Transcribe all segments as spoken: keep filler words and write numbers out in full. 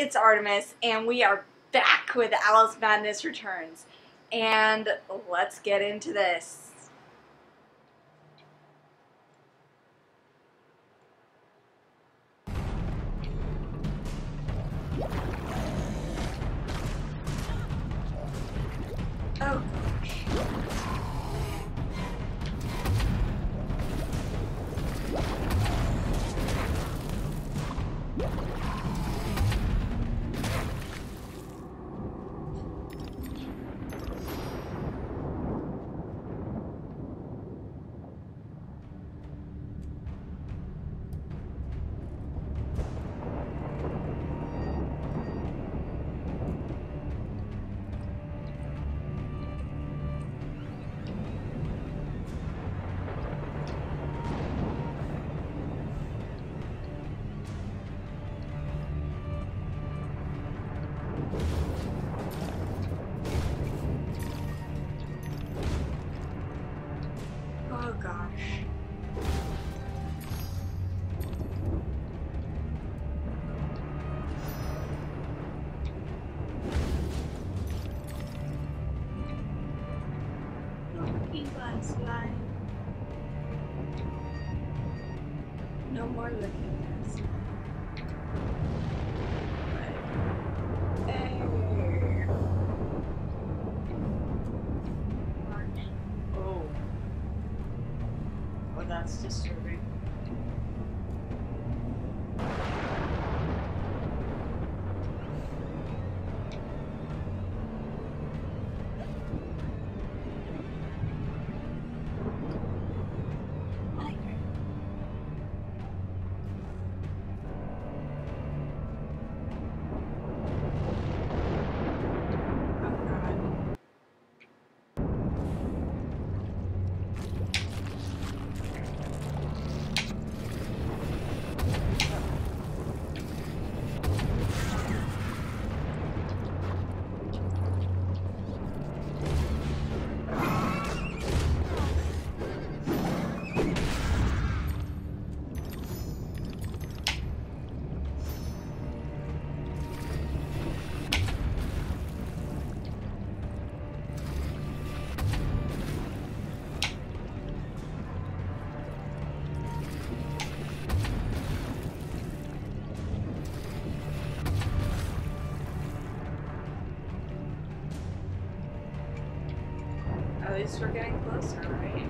it's Artemis, and we are back with Alice Madness Returns. And let's get into this. Oh gosh. Oh gosh. No looking glass line. No more looking glass line. Hey. Oh. Oh, that's disturbing. At least we're getting closer, right?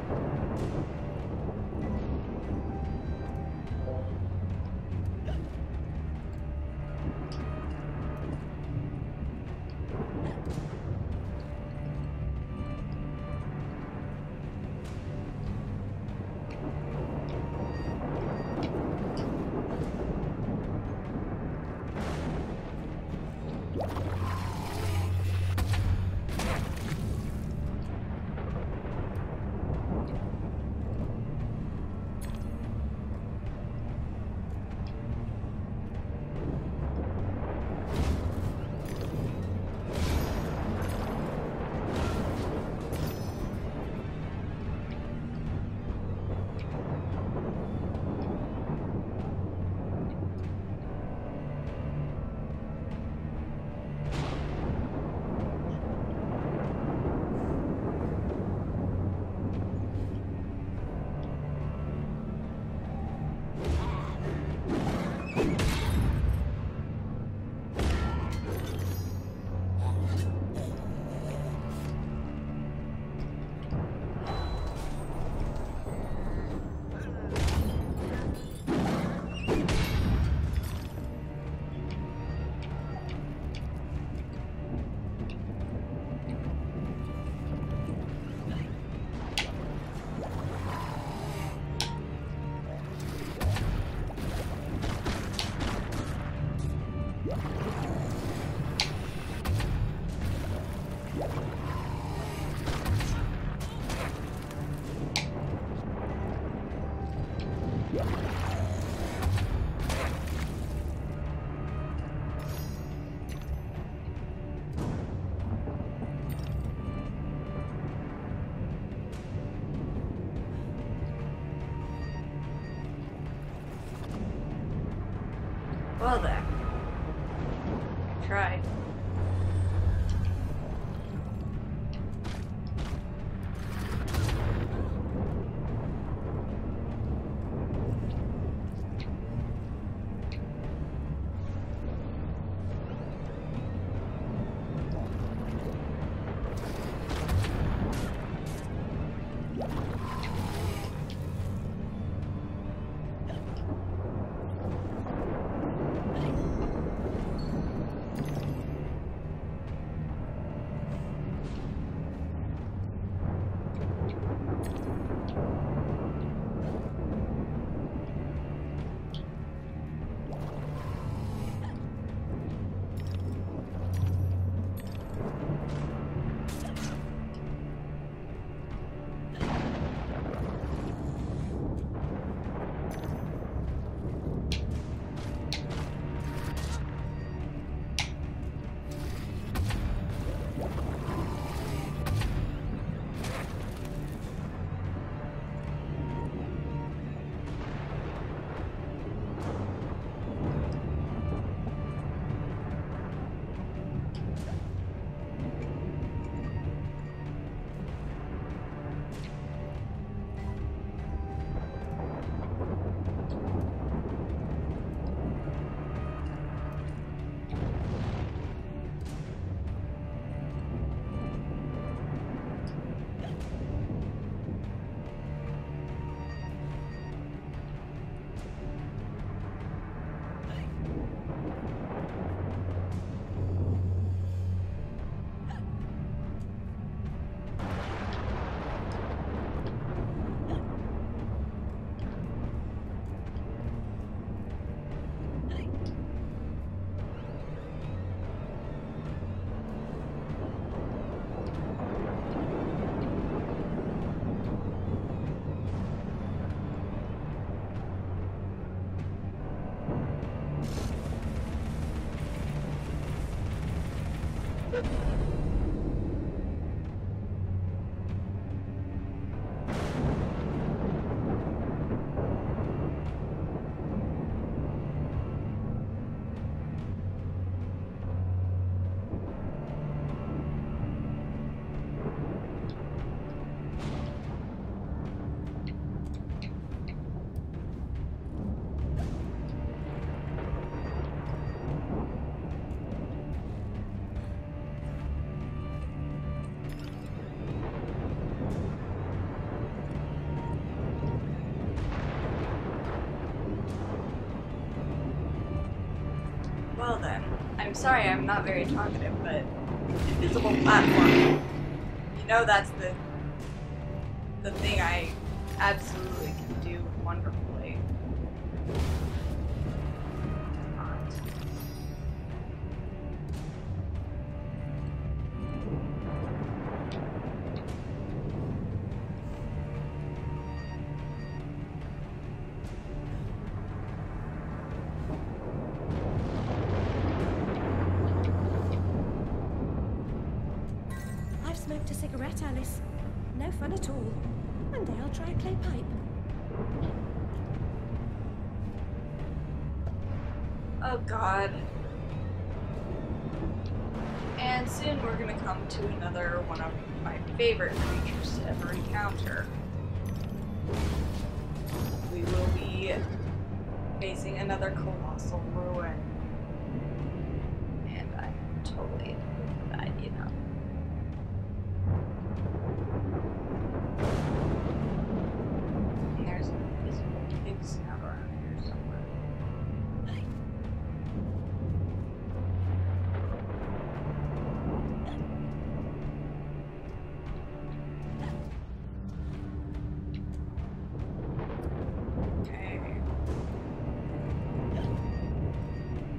Well then. tried. Well then, I'm sorry I'm not very talkative, but invisible platform. You know that's the the thing I absolutely can do wonderfully. Smoked a cigarette, Alice. No fun at all. One day I'll try a clay pipe. Oh god. And soon we're gonna come to another one of my favorite creatures to ever encounter. We will be facing another colossal ruin. And I'm totally into that, you know. Snout around here somewhere. Okay.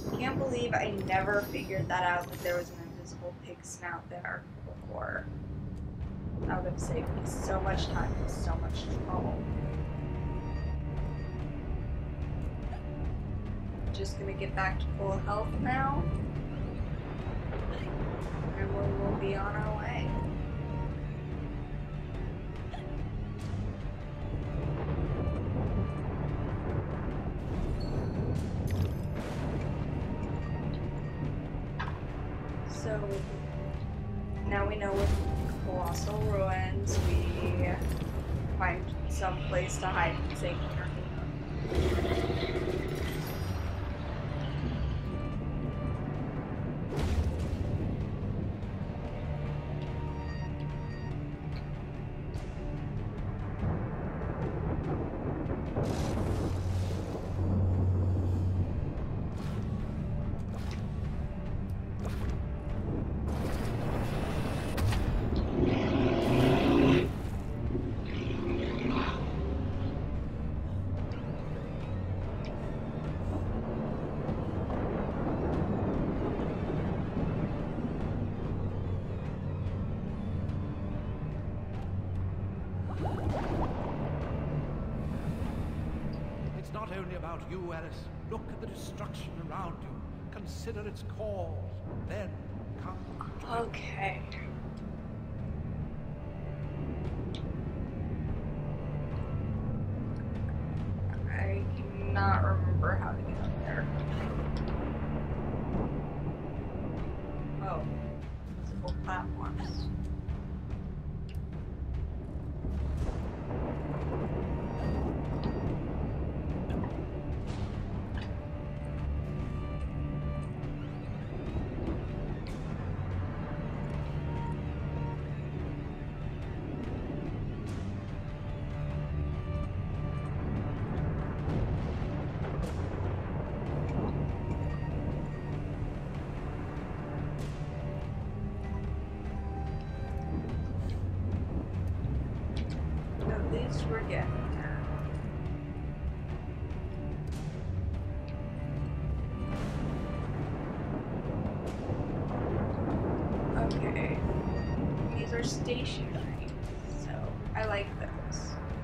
Can't believe I never figured that out, that there was an invisible pig snout there before. That would have saved me so much time and so much trouble. Just gonna get back to full health now, and we will be on our way. So now we know with Colossal Ruins, we find some place to hide and safety. It's not only about you, Alice. Look at the destruction around you. Consider its cause. Then come. Okay. I cannot remember how to get up there. Oh, multiple platforms. At least we're getting there. Okay. These are stationary, so I like those.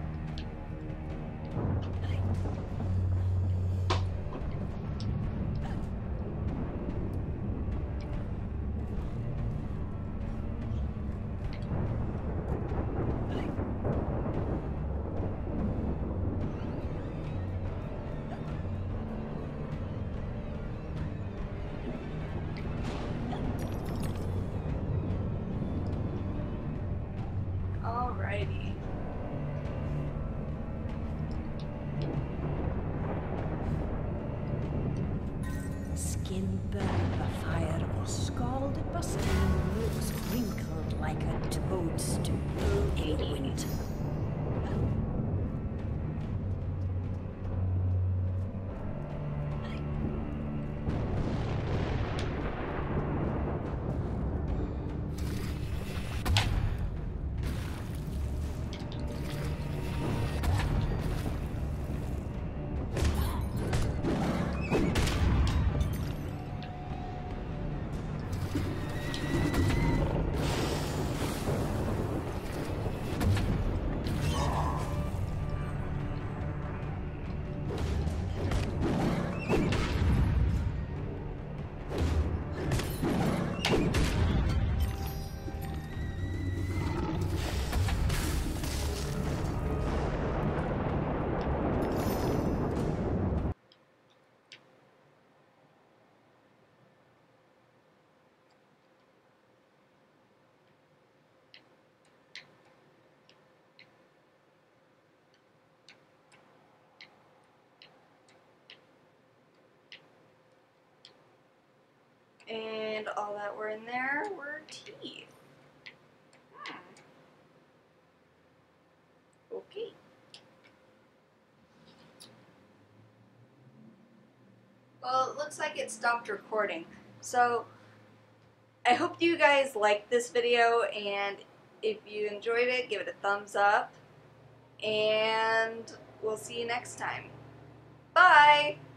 Alrighty. Skin burned by fire or scalded by steam, looks wrinkled like a toadstool in winter. And all that were in there were teeth. Hmm. Okay. Well, it looks like it stopped recording. So, I hope you guys liked this video, and if you enjoyed it, give it a thumbs up. And we'll see you next time. Bye!